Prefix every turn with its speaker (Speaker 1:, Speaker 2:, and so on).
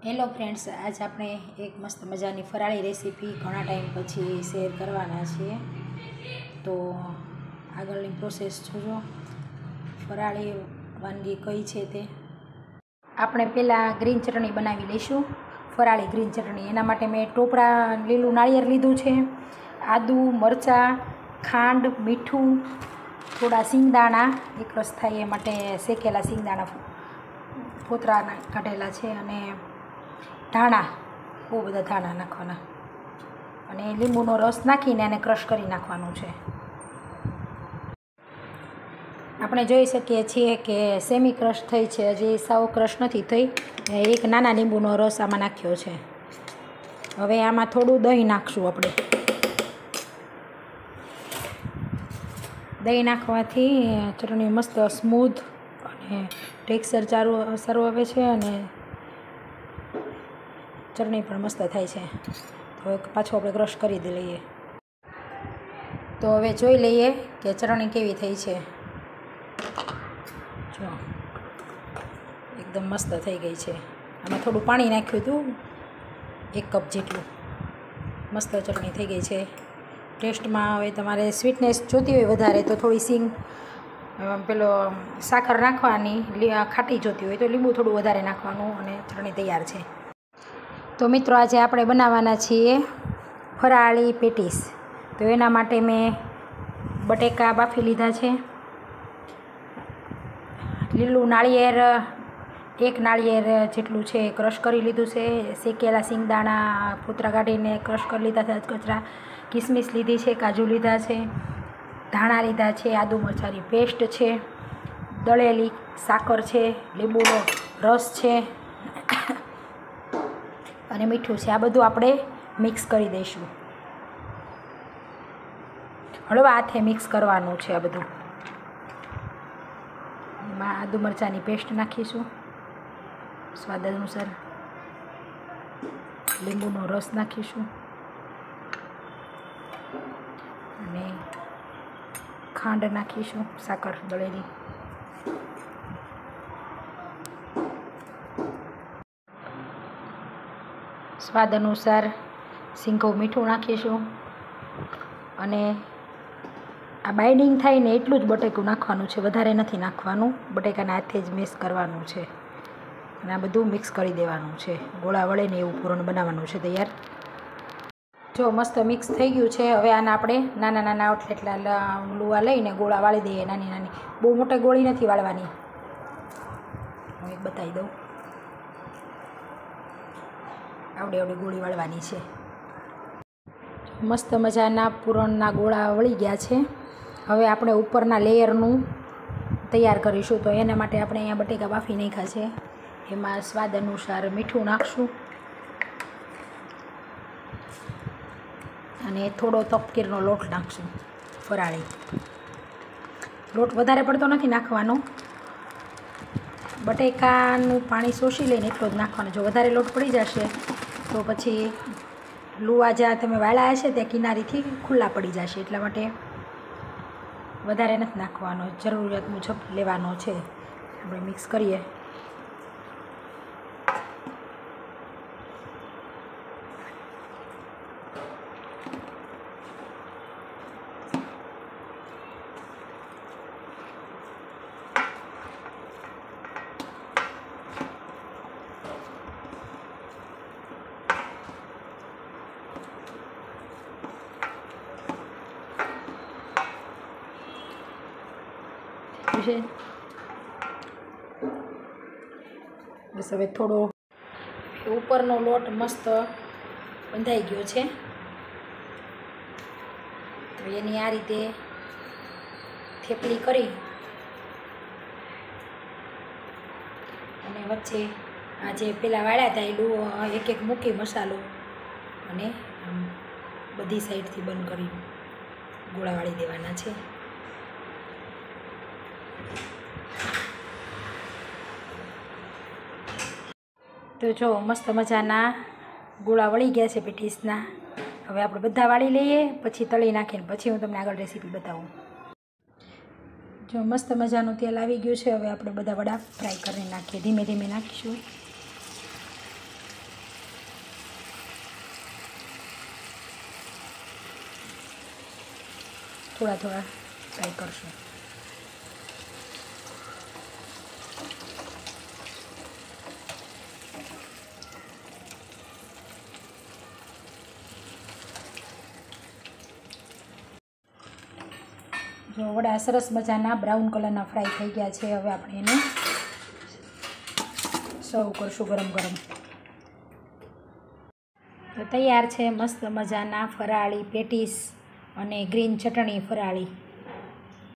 Speaker 1: Hello friends, આજ આપણે એક મસ્ત મજાની ફરાળી રેસીપી ઘણા ટાઈમ પછી શેર કરવાના છીએ. તો આગળની પ્રોસેસ જોજો. ફરાળી વાનગી કઈ છે તે આપણે પહેલાં ગ્રીન ચટણી બનાવી લઈશું. ફરાળી ગ્રીન ચટણી, એના માટે મેં ટોપરા લીલું નાળિયેર લીધું છે, આદુ, મરચાં, ખાંડ, મીઠું, થોડા સિંગદાણા, એક રસ થાય એ માટે શેકેલા સિંગદાણા ફોતરા કાઢેલા છે, અને ધાણા, બહુ બધા ધાણા નાખવાના, અને લીંબુનો રસ નાખીને એને ક્રશ કરી નાખવાનું છે. આપણે જોઈ શકીએ છીએ કે સેમી ક્રશ થઈ છે, હજી સાવ ક્રશ નથી થઈ. એક નાના લીંબુનો રસ આમાં નાખ્યો છે. હવે આમાં થોડું દહીં નાખશું આપણે. દહીં નાખવાથી ચટણી મસ્ત સ્મૂથ અને ટેક્સચર સારું આવે છે, અને ચટણી પણ મસ્ત થાય છે. હવે પાછું આપણે ક્રશ કરી લઈએ. તો હવે જોઈ લઈએ કે ચટણી કેવી થઈ છે. જો એકદમ મસ્ત થઈ ગઈ છે. આમાં થોડું પાણી નાખ્યું હતું, 1 કપ જેટલું. મસ્ત ચટણી થઈ ગઈ છે. ટેસ્ટમાં હવે તમારે સ્વીટનેસ જોતી હોય વધારે તો થોડી સિંગ પેલો સાકર નાખવાની, ખાટી જોતી હોય તો લીંબુ થોડું વધારે નાખવાનું, અને ચટણી તૈયાર છે. તો મિત્રો, આજે આપણે બનાવવાના છીએ ફરાળી પેટીસ. તો એના માટે મેં બટેકા બાફી લીધા છે, લીલું નાળિયેર 1 નાળિયેર જેટલું છે ક્રશ કરી લીધું છે, શેકેલા સિંગદાણા ફોતરા કાઢીને ક્રશ કરી લીધા છે, કચરા, કિસમિસ લીધી છે, કાજુ લીધા છે, ધાણા લીધા છે, આદુ મરચાંની પેસ્ટ છે, દળેલી સાકર છે, લીંબુનો રસ છે, અને મીઠું છે. આ બધું આપણે મિક્સ કરી દઈશું. હળવા હાથે મિક્સ કરવાનું છે આ બધું. એમાં આદુ મરચાંની પેસ્ટ નાખીશું સ્વાદ અનુસાર, લીંબુનો રસ નાખીશું, અને ખાંડ નાખીશું, સાકર દળેલી. સ્વાદ અનુસાર સીંગું મીઠું નાખીશું, અને આ બાઇન્ડિંગ થાય ને એટલું જ બટેકું નાખવાનું છે, વધારે નથી નાખવાનું. બટેકાના હાથે જ મિક્સ કરવાનું છે, અને આ બધું મિક્સ કરી દેવાનું છે. ગોળા વળે ને એવું પૂરણ બનાવવાનું છે તૈયાર. જો મસ્ત મિક્સ થઈ ગયું છે. હવે આના આપણે નાના નાના એટલા લુવા લઈને ગોળા વાળી દઈએ, નાની નાની. બહુ મોટી ગોળી નથી વાળવાની. હું એક બતાવી દઉં. આવડી આવડી ગોળી વાળવાની છે. મસ્ત મજાના પૂરણના ગોળા વળી ગયા છે. હવે આપણે ઉપરના લેયરનું તૈયાર કરીશું. તો એના માટે આપણે અહીંયા બટેકા બાફી નાખ્યા છે, એમાં સ્વાદ અનુસાર મીઠું નાખશું, અને થોડો તપકીરનો લોટ નાખશું. ફરાળી લોટ વધારે પડતો નથી નાખવાનો, બટેકાનું પાણી શોષી લઈને એટલો જ નાખવાનો. જો વધારે લોટ પડી જશે તો પછી લુવા જ્યાં તમે વાળ્યા હશે ત્યાં કિનારીથી ખુલ્લા પડી જશે, એટલા માટે વધારે નથી નાખવાનો, જરૂરિયાત મુજબ લેવાનો છે. આપણે મિક્સ કરીએ. બસ હવે થોડો ઉપરનો લોટ મસ્ત બંધાઈ ગયો છે. તો એની આ રીતે થેપલી કરી અને વચ્ચે આ જે પેલા વાળ્યા હતા એલું એક એક મૂકી મસાલો, અને બધી સાઈડથી બંધ કરી ગોળા વાળી દેવાના છે. તો જો મસ્ત મજાના ગોળા વળી ગયા છે પેટીસના. હવે આપણે બધા વાળી લઈએ, પછી તળી નાખીને પછી હું તમને આગળ રેસીપી બતાવું. જો મસ્ત મજાનું તેલ આવી ગયું છે. હવે આપણે બધા વડા ફ્રાય કરીને નાખીએ. ધીમે ધીમે નાખીશું. થોડા થોડા ફ્રાય કરશું. જો વડા સરસ મજાના બ્રાઉન કલરના ફ્રાય થઈ ગયા છે. હવે આપણે એને સર્વ કરશું ગરમ ગરમ. તો તૈયાર છે મસ્ત મજાના ફરાળી પેટીસ અને ગ્રીન ચટણી ફરાળી.